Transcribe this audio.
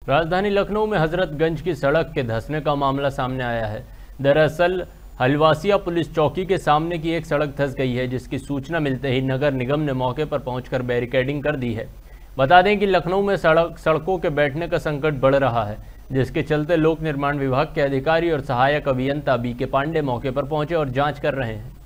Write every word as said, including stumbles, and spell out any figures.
राजधानी लखनऊ में हजरतगंज की सड़क के धंसने का मामला सामने आया है। दरअसल हलवासिया पुलिस चौकी के सामने की एक सड़क धंस गई है, जिसकी सूचना मिलते ही नगर निगम ने मौके पर पहुंचकर बैरिकेडिंग कर दी है। बता दें कि लखनऊ में सड़क सड़कों के बैठने का संकट बढ़ रहा है, जिसके चलते लोक निर्माण विभाग के अधिकारी और सहायक अभियंता बी के पांडे मौके पर पहुंचे और जांच कर रहे हैं।